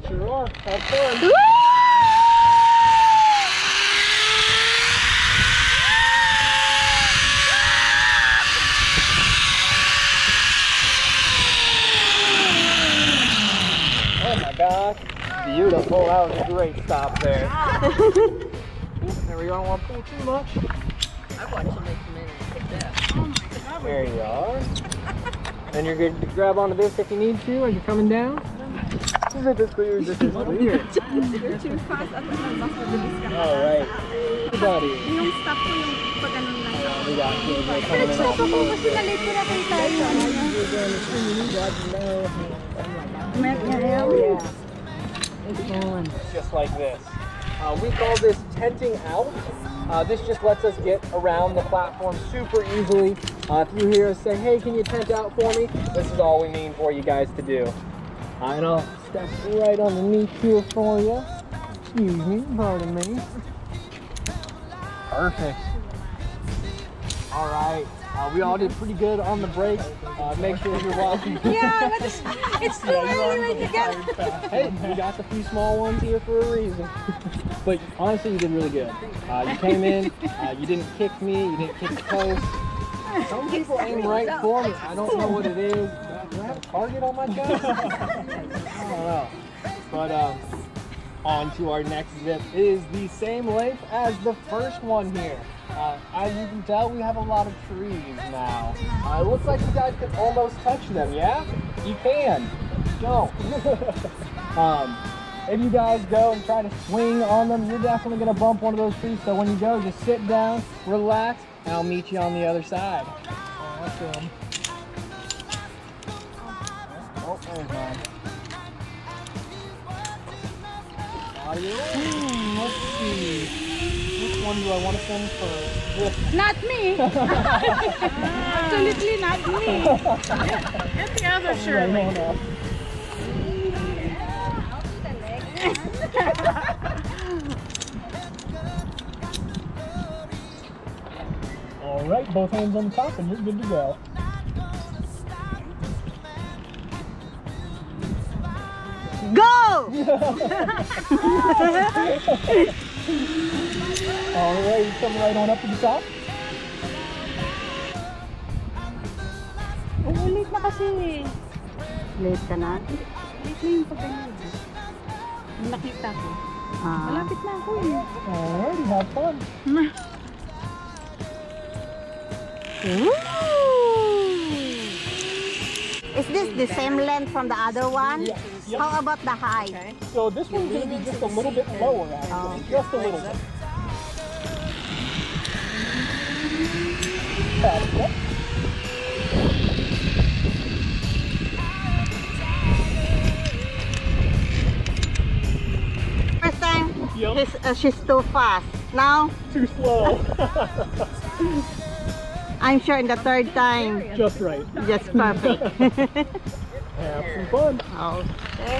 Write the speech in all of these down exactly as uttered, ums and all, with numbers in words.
sure are. Have fun. Oh my gosh. Beautiful. That was a great stop there. There we go. I don't want to pull too much. I've watched somebody come in and pick that. Oh my God. There you are. And you're good to grab onto this if you need to as you're coming down. This is clear. This is clear. You're too fast at mas mabilis ka. All right. Everybody. Yung stop ko yung pag ganun lang. We got you. Coming in off the road. Kasi nalate ko na kayo tayo. It's just like this. Uh, we call this tenting out. Uh, this just lets us get around the platform super easily. Uh, if you hear us say, hey, can you tent out for me? This is all we mean for you guys to do. Uh, and I'll step right underneath here for you. Excuse me, pardon me. Perfect. All right. Uh, we all did pretty good on the brakes. Uh, make sure you're watching. Yeah, but it's, it's too early when you get. Hey, we got a few small ones here for a reason. But honestly, you did really good. Uh, you came in, uh, you didn't kick me, you didn't kick the post. Some people aim right for me. I don't know what it is. Do I have a target on my chest? I don't know. But um, on to our next zip. It is the same length as the first one here. Uh, as you can tell, we have a lot of trees now. Uh, it looks like you guys can almost touch them, yeah? You can. Don't. um, if you guys go and try to swing on them, you're definitely going to bump one of those trees. So when you go, just sit down, relax, and I'll meet you on the other side. Awesome. Oh, there's mine. Audio. Hmm, let's see. Which one do I want to send for? Not me. Absolutely not me. Get the other shirt. Right on. All right, both hands on the top and you're good to go. Go! All right, come right on up to the top. Oh, late na kasi. Late ka na? Late na yung pag-ganyan. Nakita ko. Ah. Malapit na ako eh. Alrighty, have fun. Ooh. Is this the same length from the other one? Yes. Yep. How about the height? Okay. So this one's going to be just a little bit lower, actually. Oh. Just a little bit. Yep. First time, Yep. she's, uh, she's too fast. Now, Too slow. I'm sure in the third time, Just right. just perfect. Have some fun. Okay.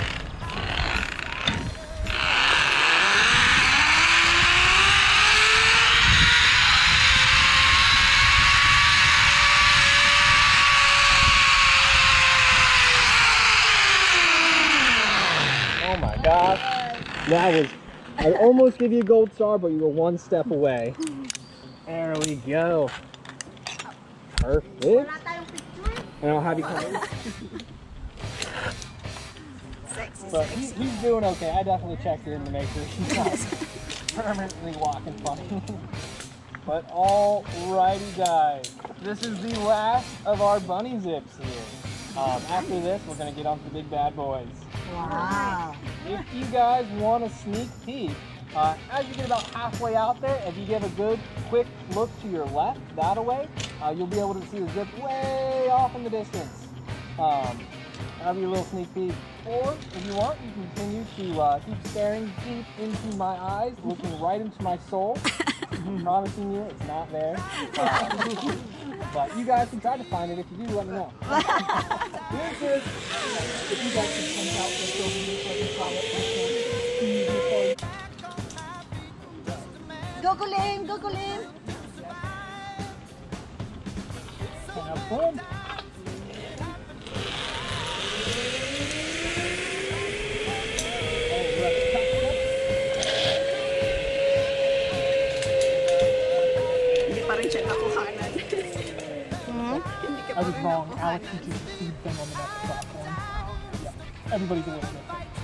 Oh my gosh. That was, I almost give you a gold star, but you were one step away. There we go. Perfect. And I'll have you come in. But he, he's doing okay. I definitely checked in to make sure she's not permanently walking funny. But alrighty guys, this is the last of our bunny zips here. Um, after this, we're gonna get on to the big bad boys. Wow. If you guys want a sneak peek, uh, as you get about halfway out there, if you give a good quick look to your left, that way, uh, you'll be able to see the zip way off in the distance. Um, that'll be a little sneak peek. Or, if you want, you can continue to uh, keep staring deep into my eyes, looking right into my soul. I'm promising you it's not there. Uh, but you guys can try to find it. If you do, let me know. Here's this. If you guys can come out with Gugulin, gugulin. have fun. actually just a speed thing on the next platform. Yeah, everybody's a little different.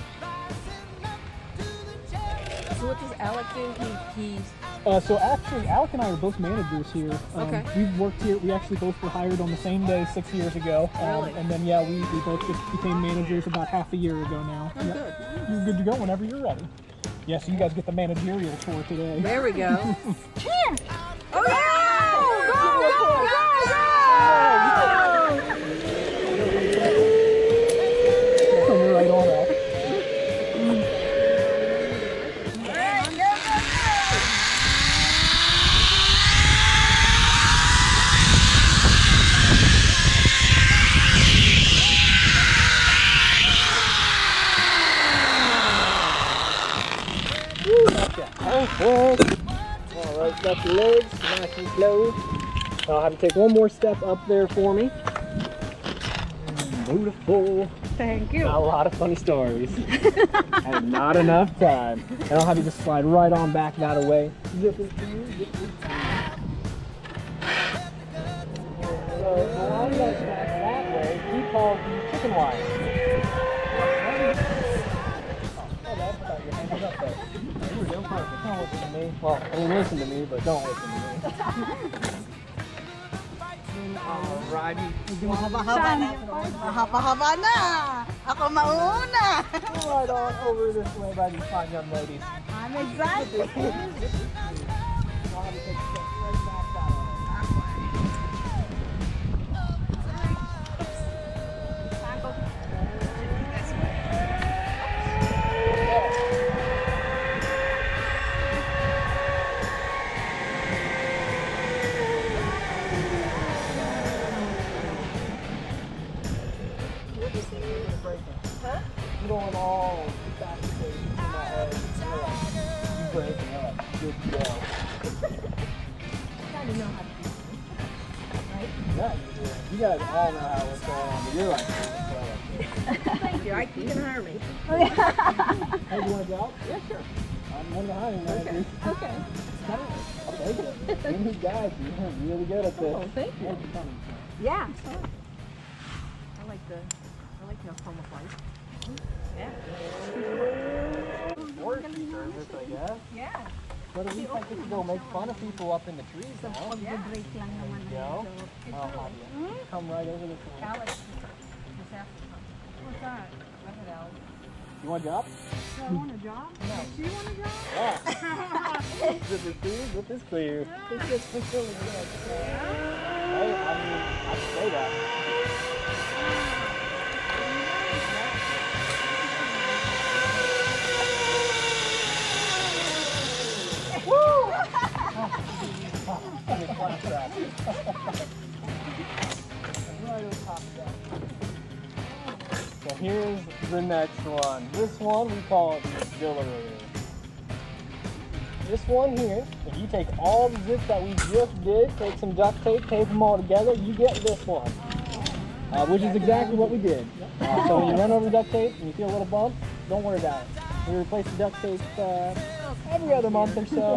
So what does Alec do? He, he's... Uh, so actually, Alec and I are both managers here. Um, Okay. We've worked here. We actually both were hired on the same day six years ago. Um, Really? And then yeah, we, we both just became managers about half a year ago now. Oh, Yeah. good. You're good to go whenever you're ready. Yeah, so you guys get the managerial tour today. There we go. Cheer! Oh, yeah! Come right on up. Perfect. All right, got your legs nice and slow. I'll have you take one more step up there for me. Beautiful. Thank you. Not a lot of funny stories. And not enough time. And I'll have you just slide right on back that away. Zip it to you, zip it to you. So allow you guys back that way, we call the chicken wire. Oh, that's about your hands up there. You were doing perfect. Don't listen to me. Well, I mean, listen to me, but don't listen to me. Alrighty. Mahaba-haba na. Mahaba-haba na. Ako mauna. Right on over this way by these fine young ladies. I'm excited. I'll have you take a step right back that way. Huh? I'm going all back to the in my head. You breaking up. Good to go. I don't know how to do it. Right? Yeah, you do. You guys all know how what's going on, but you're like, oh, Thank you. I, you can hire me. hey, you want a job? Yeah, sure. I'm one of the hiring managers. Okay. I'll take it. You need guys. You're really good at this. Oh, thank you. Thanks for coming. Yeah. I like the, I like the home of life. Yeah. Work service, I guess. Yeah. But at least I get to go make fun of people up in the trees now. Pag-break lang naman. There you go. I'll have you. Come right over this way. Alex just asked to come. What's that? I said Alex. You want a job? Do I want a job? No. Do you want a job? Yeah. Zip it clear, zip this clear. It's just it's really good. Hey, I mean, I can say that. Woo! Give me a fun track. Right on top of that. So here's the next one. This one we call it the accelerator. This one here, if you take all the zips that we just did, take some duct tape, tape them all together, you get this one. Uh, which is exactly what we did. Uh, so when you run over duct tape and you feel a little bump, don't worry about it. We replace the duct tape uh, every other month or so.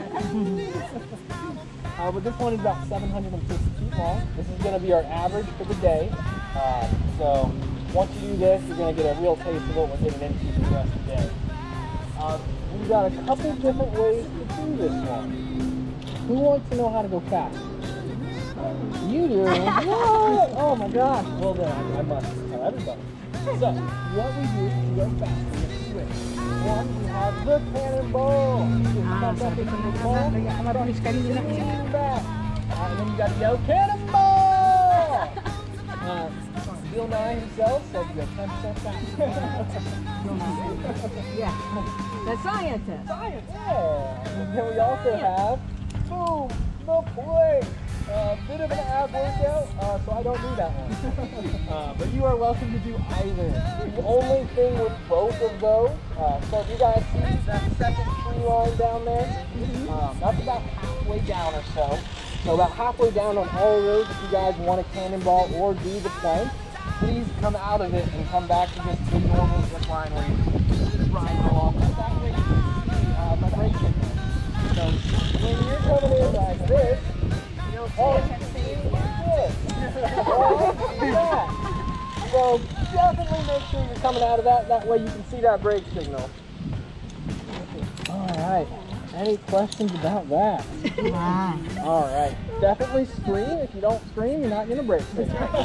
uh, but this one is about seven hundred fifty feet long. This is going to be our average for the day. Uh, so once you do this, you're going to get a real taste of what we're getting into for the rest of the day. Uh, we've got a couple different ways to do this one. Who wants to know how to go fast? You do? What? Oh my gosh. Well then, I, I must tell everybody. So, what we do to go fast, we have two ways. One, we have the cannonball. You just pump up into the ball, Mabilis kanina. lean back. Uh, and then you got to yell, cannonball! Uh, Bill Nye himself said you have ten percent faster. Yeah. The scientist. Science, yeah. And then we also have, boom, the play. A uh, bit of an ab workout, uh, so I don't do that one. uh, but you are welcome to do either. The only thing with both of those, uh, so if you guys see that second tree line down there, um, that's about halfway down or so. So about halfway down on all of those, if you guys want a cannonball or do the plank, please come out of it and come back to just the normal zip line where you just ride along. That way you can see uh, my brake signal. So when you're coming in like this, oh, yeah, this. Yeah. So definitely make sure you're coming out of that. That way you can see that brake signal. All right. Any questions about that? Ah. All right. Definitely scream. If you don't scream, you're not going to brake signal. Oh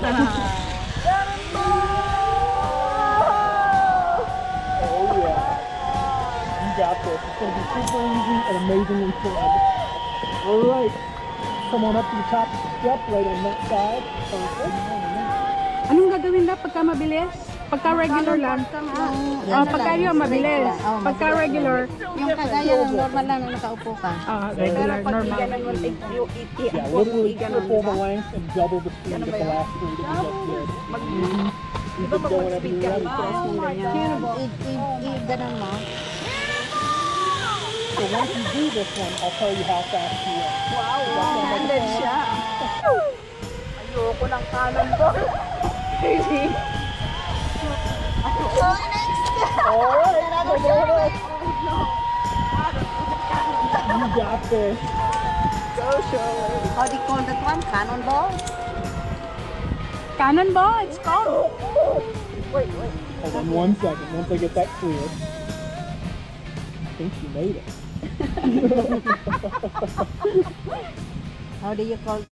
yeah. You got this. It's going to be super easy and amazingly fun. All right. Come on up to the top step right on that side. Perfect. Anong gagawin na pagka mabilis? Pagka regular lang? Oh, pagka yun mabilis. Pagka regular. Yung kagaya ng normal lang na nakaupo ka. Ah, regular, normal. Yeah, literally triple the length and double the speed of the last three that we just did. You can go whenever you're ready. I-ganon mo. So once you do this one, I'll tell you how fast you are. Wow, handed siya. Ayoko ng kanan ko. Crazy. Alright, you got this. Go, Shirley. How do you call that one? Cannonball? Cannonball, it's called. Wait, wait. Hold on one second. Once I get that cleared. I think she made it. How do you call